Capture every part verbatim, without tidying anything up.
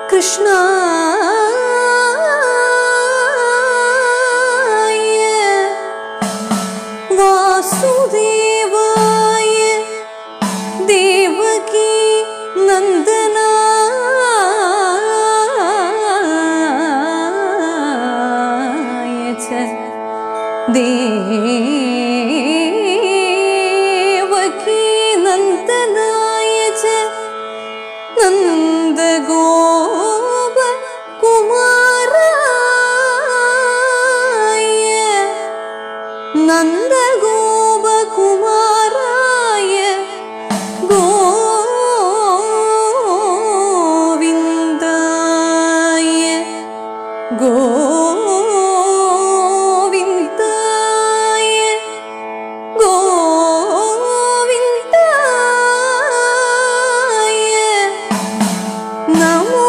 कृष्णा वासुदेवाय देवकी नंदनाय च देवकी नंदनाय च नंदगोप कुमाराय नंदगोप कुमाराय गोविंदाय गोविंदाय गोविंदाय नमो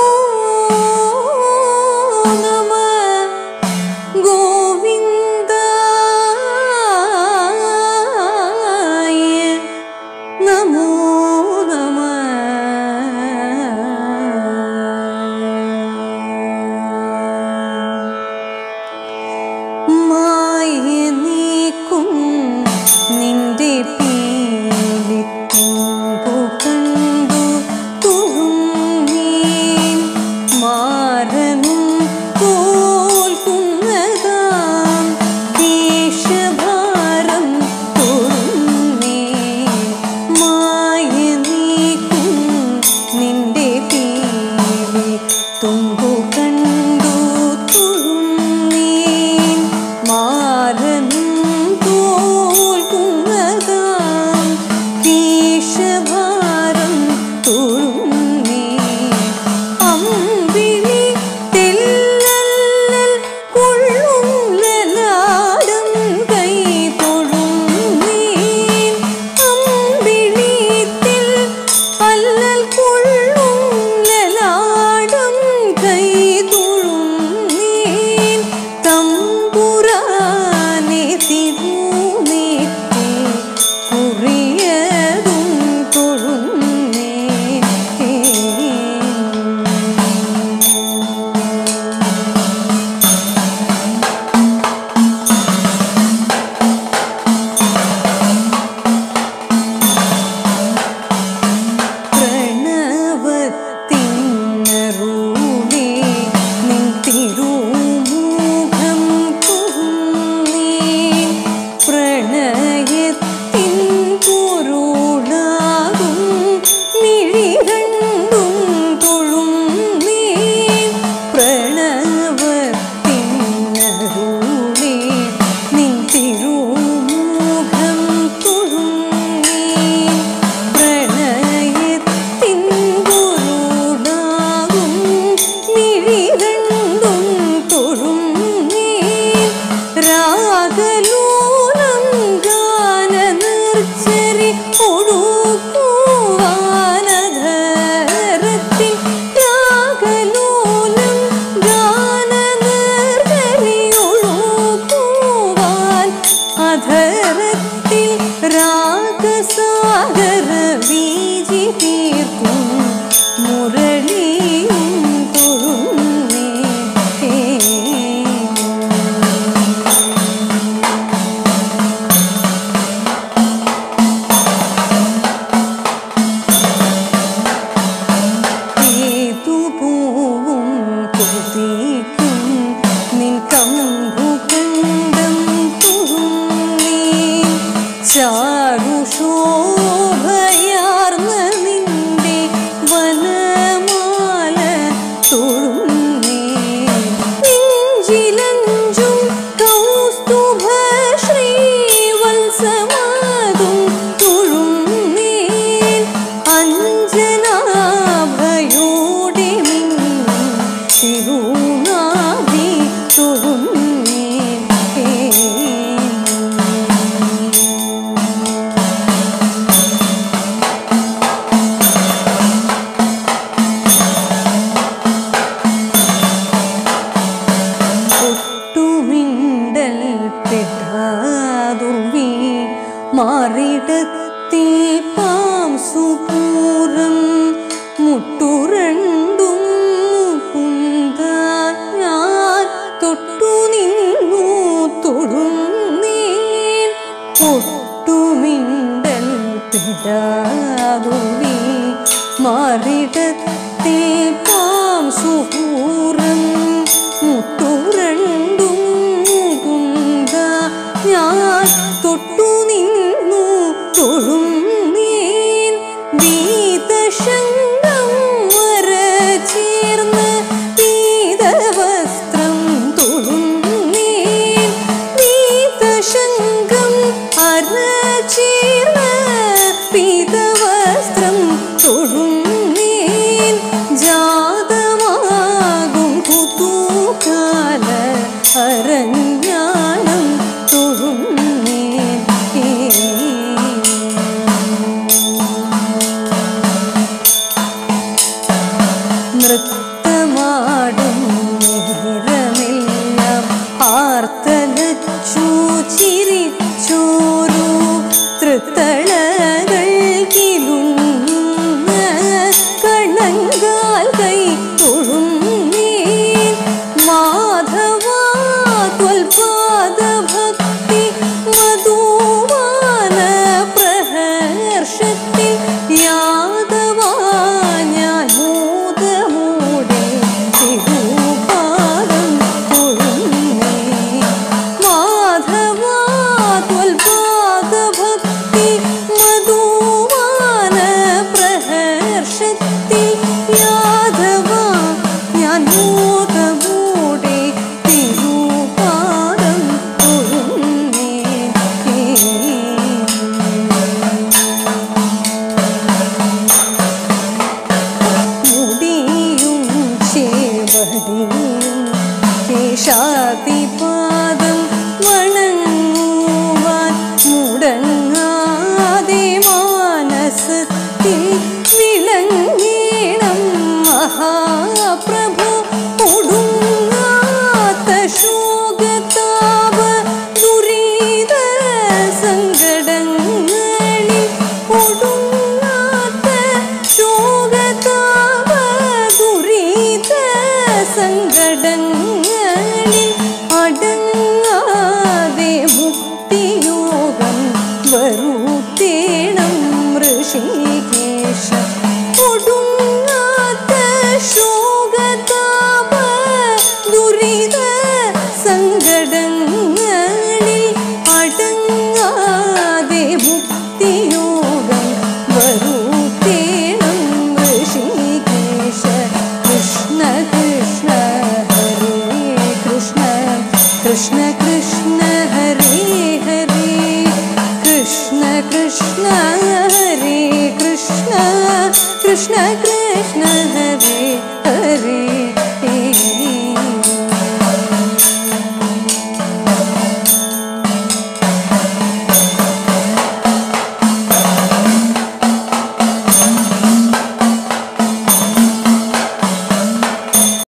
പാരിടത്തിൽ പാം സുഹൂറം മുട്ടുരണ്ടും കുന്ത ഞാൻ തൊട്ടു നിന്നു തൊഴും നീൻ വീതശങ്കം വര ചേർന്ന് വീതവസ്ത്രം തൊഴും നീൻ വീതശങ്കം അര ചേർന്ന് വീതവസ്ത്രം തൊഴും നീൻ ജാതമാകും കുതൂകാല അരഞ്ഞാണം തൊഴും നീൻ നൃത്തമാടും നേരമെല്ലാം ആർത്തലച്ചു ചിരിച്ചോരു തൃത്തളകൾ കിലുങ്ങുന്ന കണങ്കാൽ കൈ തൊഴും നീൻ മാധവാ ത്വൽപാദ ഭക്തി മധുവാന പ്രഹർഷത്തിൽ യാദവാ ഞാൻ മോദമോടെ തിരുപാദം തൊഴും നീൻ മാധവാ ത്വൽപാദ ഭക്തി മധുവാന പ്രഹർഷത്തിൽ യാദവാ ഞാൻ മോദമോടെ തിരുപാദം തൊഴും നീൻ മുടിയും ചേവടിയും കേശാതിപാദം വണങ്ങുവാൻ മുടങ്ങാതെ മാനസത്തിൽ വിളങ്ങീണം മഹാപ്രഭു ഒടുങ്ങാത്ത ശോകതാപ ദുരിത സങ്കടങ്ങളിൽ ഒടുങ്ങാത്ത ശോകതാപ ദുരിത സങ്കടങ്ങളിൽ അടങ്ങാതെ മുക്തിയോഗം വരുത്തേണം ഋഷികേശ ഒടുങ്ങാത്ത ശോകതാപ ദുരിത സങ്കടങ്ങളിൽ അടങ്ങാതെ മുക്തിയോഗം വരുത്തേണം ഋഷികേശ കൃഷ്ണ കൃഷ്ണ ഹരേ കൃഷ്ണ കൃഷ്ണ കൃഷ്ണ ഹരേ ഹരേ കൃഷ്ണ കൃഷ്ണ ഹരേ കൃഷ്ണ കൃഷ്ണ കൃഷ്ണ ഹരേ ഹരേ